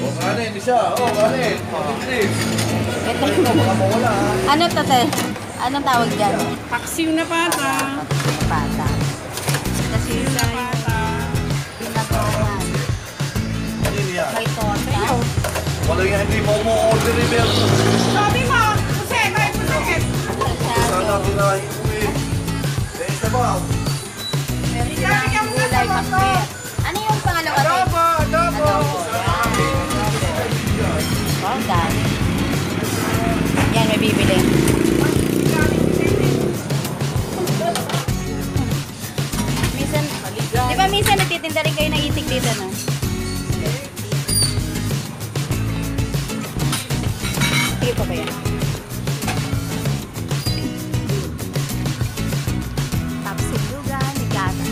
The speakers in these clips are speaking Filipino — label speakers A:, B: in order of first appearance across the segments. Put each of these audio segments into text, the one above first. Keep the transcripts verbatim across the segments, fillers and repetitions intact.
A: O, kanin, isa. O, kanin. Kanin.
B: Ito.
A: Ito, baka mawala ha.
B: Ano to, te? Anong tawag dyan?
C: Paksiw na pata.
B: Pata. Kasi
C: Paksiw na pata.
B: pinagawan.
A: Kanin yan.
B: May torta.
A: Wala nga hindi mo mo-order ni Berto.
C: Sabi mo, puset, ay puset.
A: Saan natin na iuwi? Eh, isa ba?
B: Meron silang gulay pakbet. Ano yung pangalawa, te?
C: Adobo, adobo.
B: Wow, dami. Yan, may bibili. Minsan, di ba minsan nagtitinda rin kayo ng itik dito, no? Sige pa ba yan? Tapsilugan, ligata.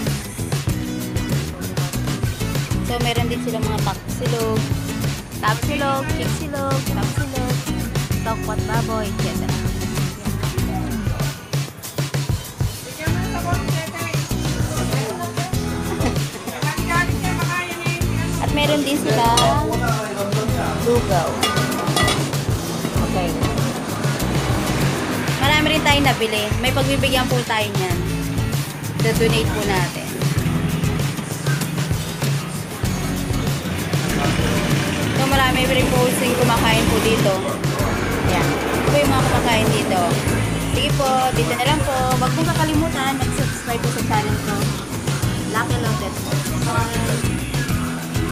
B: So, meron din silang mga tapsilog. Tapsilog, chiksilog, tapsilog, tokwat baboy, et cetera.
C: Bigyan mo ng sabon, tete. Galing-galing kayo makayan eh.
B: At meron din sila lugaw. Okay. Marami rin tayong nabili. May pagbibigyan po tayo niyan. Do-donate po natin. So marami rin po sing kumakain po dito. Ayan. Ito po yung mga kumakain dito. Sige po, dito na lang po. Huwag mong kakalimutan, mag-subscribe po sa channel ko. Lucky Loaded po. Bye!